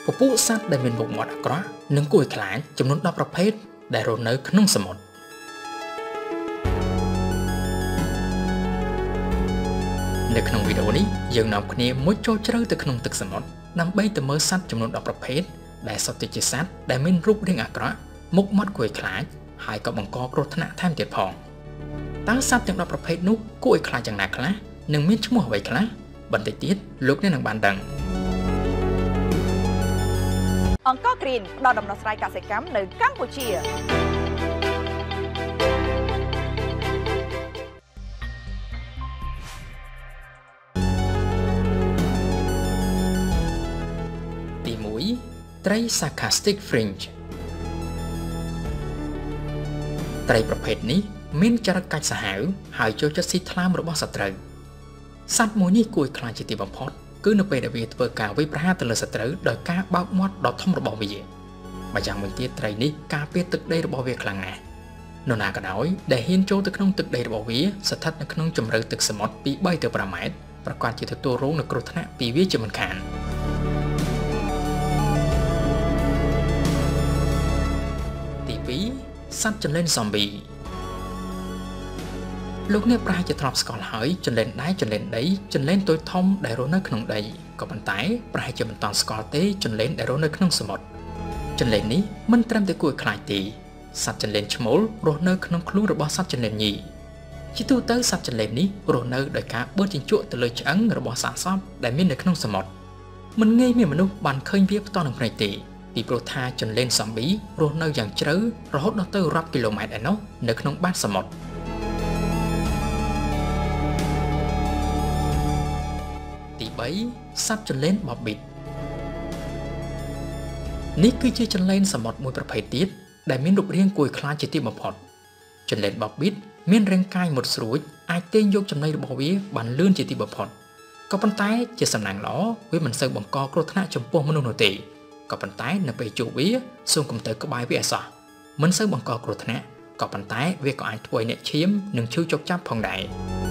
ពពួកសត្វដែលមានមុខមាត់អាក្រក់និងគួរឲ្យខ្លាចចំនួន10ប្រភេទដែលរស់នៅក្នុងសមុទ្រនៅក្នុងវីដេអូនេះយើងនាំគ្នាមួយចូលជ្រៅទៅក្នុងទឹកសមុទ្រដើម្បីទៅមើលសត្វចំនួន10ប្រភេទដែលសុទ្ធតែជាសត្វដែលមានរូបរាងអាក្រក់មុខមាត់គួរឲ្យខ្លាចហើយក៏បង្កគ្រោះថ្នាក់ថែមទៀតផងតើសត្វទាំង10ប្រភេទនោះគួរឲ្យខ្លាចយ៉ាងណាខ្លះនិងមានឈ្មោះអ្វីខ្លះបន្តិចទៀតលោកអ្នកនឹងបានដឹងអង្គការ Green ផ្ដល់ដំណោះស្រាយកសិកម្មនៅកម្ពុជាទី1ត្រី Sarcastic Fringe ត្រីប្រភេទនេះមានចរិតកាច់សាហាវហើយចូលចិត្តស៊ីថ្លើមរបស់សត្រូវសត្វមួយនេះគួរឲ្យខ្លាចជាទីបំផុតគឺនៅពេលដែលវាធ្វើការវាយប្រហារទៅលើសត្រូវដោយការបើកមាត់ដ៏ធំរបស់វាម្យ៉ាងវិញទៀតត្រីនេះការពារទឹកដីរបស់វាខ្លាំងណាស់នរណាក៏ដោយដែលហ៊ានចូលទៅក្នុងទឹកដីរបស់វាស្ថិតនៅក្នុងជម្រៅទឹកសមុទ្រពី3ទៅ5ម៉ែត្រប្រកាសជាទទួលរងនូវគ្រោះថ្នាក់ពីវាជាមិនខានទី2សត្វចន្លេន Zombie លោកអ្នកប្រហែលជាធ្លាប់ស្គាល់ហើយចន្លេនដែកចន្លេនដីចន្លេនតូចធំដែលរស់នៅក្នុងដីក៏ប៉ុន្តែប្រហែលជាមិនទាន់ស្គាល់ទេចន្លេនដែលរស់នៅក្នុងសមុទ្រចន្លេននេះមិនត្រឹមតែគួរឲ្យខ្លាចទេសត្វចន្លេនឈ្មោលរស់នៅក្នុងខ្លួនរបស់សត្វចន្លេនញីជាទូទៅសត្វចន្លេននេះរស់នៅដោយការបឺតជញ្ជក់ទៅលើឆ្អឹងរបស់សាកសពដែលមាននៅក្នុងសមុទ្រមិនងាយមានមនុស្សបានឃើញវាផ្ទាល់នឹងភ្នែកទេពីព្រោះថាចន្លេន Zombie រស់នៅយ៉ាងជ្រៅរហូតដល់ទៅរាប់គីឡូម៉ែត្រឯណោះនៅក្នុងបាតសមុទ្រទី3សត្វចន្លេន Bobby នេះគឺជាចន្លេនសមុទ្រមួយប្រភេទទៀតដែលមានរូបរាងគួរឲ្យខ្លាចជាទីបំផុតចន្លេន Bobby មានរាងកាយមុតស្រួចអាចទាញយកចំណីរបស់វាបានលឿនជាទីបំផុតក៏ប៉ុន្តែជាសំណាងល្អវាមិនសូវបង្កគ្រោះថ្នាក់ចំពោះមនុស្សនោះទេក៏ប៉ុន្តែនៅពេលជួបវាសូមកុំទៅក្បែរវាឲ្យសោះមិនសូវបង្កគ្រោះថ្នាក់ក៏ប៉ុន្តែវាក៏អាចធ្វើឲ្យអ្នកឈាមនិងឈឺចុកចាប់ផងដែរ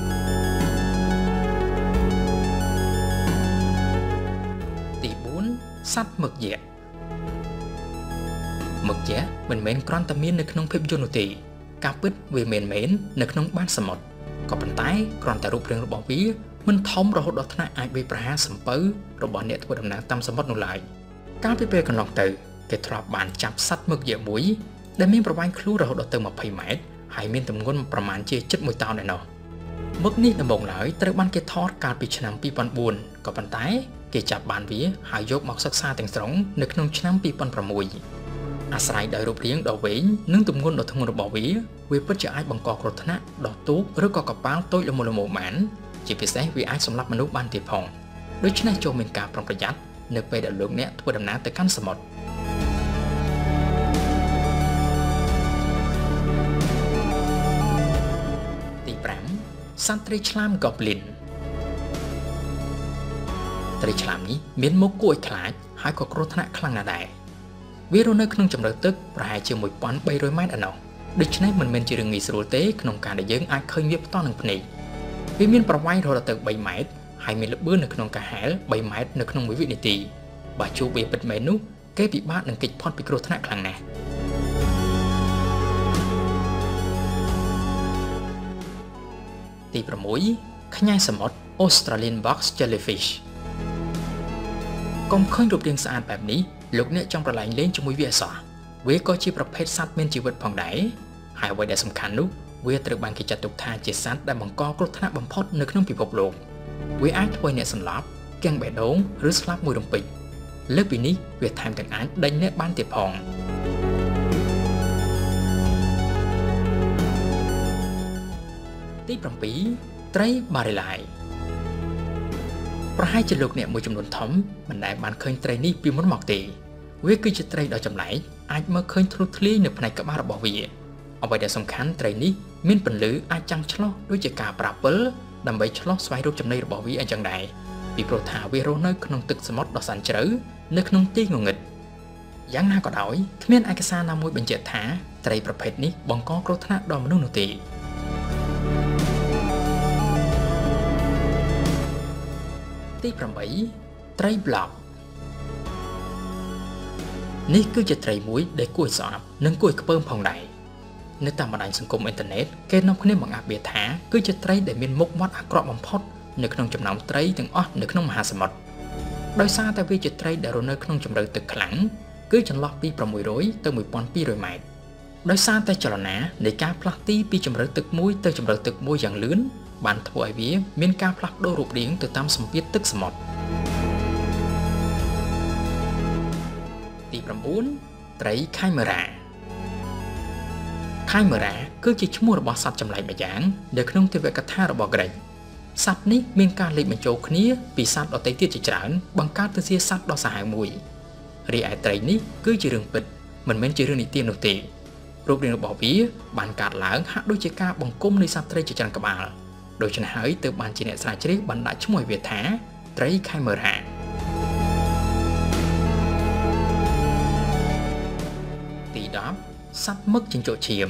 ទី4សត្វមឹកយក្សមឹកយក្សមិនមែនគ្រាន់តែមាននៅក្នុងភាពយន្តនោះទេការពិតវាមែននៅក្នុងបាតសមុទ្រក៏ប៉ុន្តែគ្រាន់តែរូបរាងរបស់វាមិនធំរហូតដល់ថ្នាក់អាចវាយប្រហារសំពៅរបស់អ្នកធ្វើដំណើរតាមសមុទ្រនោះឡើយកាលពីពេលកន្លងទៅគេធ្លាប់បានចាប់សត្វមឹកយក្សមួយដែលមានប្រវែងខ្លួនរហូតដល់ទៅ20ម៉ែត្រហើយមានទម្ងន់ប្រមាណជាជិត1តោនឯណោះមឹកនេះដំបូងឡើយត្រូវបានគេថតកាលពីឆ្នាំ2004ក៏ប៉ុន្តែគេចាប់បានវាហើយយកមកសិក្សាទាំងស្រុងនៅក្នុងឆ្នាំ2006អាស្រ័យដោយរូបរាងដ៏វែងនិងទម្ងន់ដ៏ធ្ងន់របស់វាពិតជាអាចបង្កគ្រោះថ្នាក់ដល់ទូកឬក៏កប៉ាល់តូចល្មមៗបានជាពិសេសវាអាចសម្លាប់មនុស្សបានទៀតផងដូច្នេះចូលមានការប្រុងប្រយ័ត្ននៅពេលដែលលោកអ្នកធ្វើដំណើរទៅកាន់សមុទ្រទី5សត្វត្រីឆ្លាម Goblin ត្រីឆ្លាមនេះមានមុខគួរឲ្យខ្លាចហើយក៏គ្រោះថ្នាក់ខ្លាំងណាស់ដែរវារស់នៅក្នុងជម្រៅទឹកប្រហែលជា1300ម៉ែត្រឯណោះដូច្នេះមិនមែនជារឿងងាយស្រួលទេក្នុងការដែលយើងអាចឃើញវាផ្ទាល់នឹងភ្នែកវាមានប្រវែងរហូតដល់ទៅ3ម៉ែត្រហើយមានល្បឿននៅក្នុងការហែល3ម៉ែត្រនៅក្នុង1វិនាទីបើជួបវាពិតមែននោះគេពិបាកនឹងគេចផុតពីគ្រោះថ្នាក់ខ្លាំងណាស់ទី6ខ្ញែសមុទ្រ Australian Box Jellyfish កុំឃើញរូបរាងស្អាតបែបនេះលោកអ្នកចង់ប្រឡែងលេងជាមួយវាអសោះវាក៏ជាប្រភេទសត្វមានជីវិតផងដែរហើយអ្វីដែលសំខាន់នោះវាត្រូវបានគេចាត់ទុកថាជាសត្វដែលបង្កគ្រោះថ្នាក់បំផុតនៅក្នុងពិភពលោកវាអាចធ្វើឲ្យអ្នកសន្លប់គាំងបេះដូងឬស្លាប់មួយរំពេចលើសពីនេះវាថែមទាំងអាចដេញអ្នកបានទៀតផងទី7ត្រី Barrelai ប្រហែលជាលោកអ្នកមួយចំនួនធំមិនដែលបានឃើញត្រីនេះពីមុនមកទេវាគឺជាត្រីដ៏ចម្លែកអាចមើលឃើញធ្លុះធ្លាយនៅផ្នែកក្បាលរបស់វាអ្វីដែលសំខាន់ត្រីនេះមានពន្លឺអាចចាំងឆ្លោះដូចជាការប្រាពិលដើម្បីឆ្លោះស្វែងរកចំណីរបស់វាអញ្ចឹងដែរពីព្រោះថាវារស់នៅក្នុងទឹកសមុទ្រដ៏សែនជ្រៅនៅក្នុងទីងងឹតយ៉ាងណាក៏ដោយគ្មានឯកសារណាមួយបញ្ជាក់ថាត្រីប្រភេទនេះបង្កគ្រោះថ្នាក់ដល់មនុស្សនោះទេទី8ត្រី Blob នេះគឺជាត្រីមួយដែលគួរឲ្យស្អប់និងគួរឲ្យខ្ពើមផងដែរនៅតាមបណ្ដាញសង្គមអ៊ីនធឺណិតគេនាំគ្នាបង្អាក់បៀថាគឺជាត្រីដែលមានមុខមាត់អាក្រក់បំផុតនៅក្នុងចំណោមត្រីទាំងអស់នៅក្នុងមហាសមុទ្រដោយសារតែវាជាត្រីដែលរស់នៅក្នុងជម្រៅទឹកខ្លាំងគឺចន្លោះពី600ទៅ1200ម៉ែត្រដោយសារតែចលនានៃការផ្លាស់ទីពីជម្រៅទឹកមួយទៅជម្រៅទឹកមួយយ៉ាងលឿនបានធ្វើឲ្យវាមានការផ្លាស់ប្ដូររូបរាងទៅតាមសម្ពាធទឹកសមុទ្រទី9ត្រីខៃមេរ៉ាខៃមេរ៉ាគឺជាឈ្មោះរបស់សត្វចម្លែកម្យ៉ាងនៅក្នុងទេវកថារបស់ក្រិកសត្វនេះមានការលេបបញ្ចូលគ្នាពីសត្វដទៃទៀតជាច្រើនបង្កើតទៅជាសត្វដ៏សាហាវមួយរីឯត្រីនេះគឺជារឿងពិតមិនមែនជារឿងនិទាននោះទេរូបរាងរបស់វាបានកើតឡើងហាក់ដូចជាការបង្គុំនៃសត្វត្រីជាច្រើនក្បាលដូច្នេះហើយទើបបានជាអ្នកស្រាវជ្រាវបានដាក់ឈ្មោះឲ្យវាថាត្រីខៃមេរ៉ាទី10សត្វមឹកចិញ្ចក់ឈាម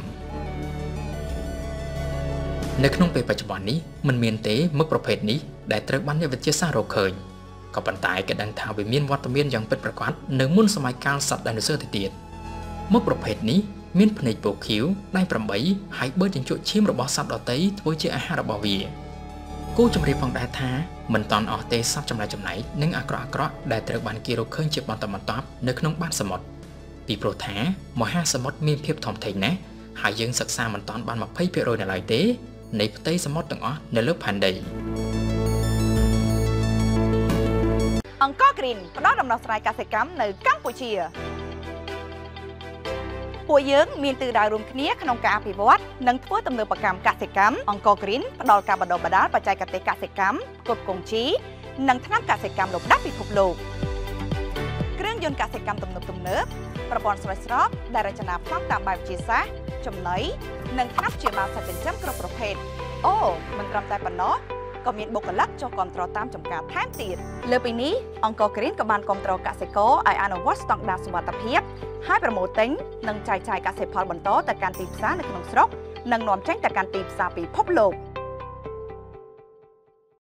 នៅក្នុងពេលបច្ចុប្បន្ននេះមិនមានទេមឹកប្រភេទនេះដែលត្រូវបានអ្នកវិទ្យាសាស្ត្ររកឃើញក៏ប៉ុន្តែគេដឹងថាវាមានវត្តមានយ៉ាងពិតប្រាកដនៅមុនសម័យកាលសត្វដាយណូស័រទៅទៀតមឹកប្រភេទនេះមានភ្នែកពណ៌ខៀវដៃ8ហើយបឺតចិញ្ចក់ឈាមរបស់សត្វដទៃធ្វើជាអាហាររបស់វាគូជម្រាបផងដែរថាមិនតាន់អស់ទេសត្វចម្លែកនិងអាក្រក់ដែលត្រូវបានគេរកឃើញជាបន្តបន្ទាប់នៅក្នុងបាតសមុទ្រពីព្រោះថាមហាសមុទ្រមានភាពធំធេងណាស់ហើយយើងសិក្សាមិនតាន់បាន 20% នៅឡើយទេនៃផ្ទៃសមុទ្រទាំងអស់នៅលើផែនដីអង្គរក្រីនផ្ដល់ដំណោះស្រាយកសិកម្មនៅកម្ពុជាពួកយើងមានទិសដៅរួមគ្នាក្នុងការអភិវឌ្ឍនិងធ្វើទំនើបកម្មកសិកម្មអង្គរក្រីនផ្ដល់ការបណ្ដុះបណ្ដាលបច្ចេកទេសកសិកម្មផ្គត់ផ្គង់ជីនិងថ្នាំកសិកម្មលំដាប់ពិភពលោកគ្រឿងយន្តកសិកម្មទំនើបប្រព័ន្ធស្រោចស្រពដែលរចនាប្លង់តាមបែបវិទ្យាសាស្ត្រចំណីនិងថ្នាំព្យាបាលសត្វចិញ្ចឹមគ្រប់ប្រភេទអូមិនត្រឹមតែប៉ុណ្ណោះក៏មានបុគ្គលិកចុះគាំទ្រតាមចំការថែមទៀតលើពីនេះអង្គរក្រីនក៏បានគាំទ្រកសិករឲ្យអនុវត្តស្តង់ដារសុវត្ថិភាពហើយប្រមូលទិញនិងចែកចាយកសិផលបន្តទៅកាន់ទីផ្សារនៅក្នុងស្រុកនិងនាំចេញទៅកាន់ទីផ្សារពិភពលោក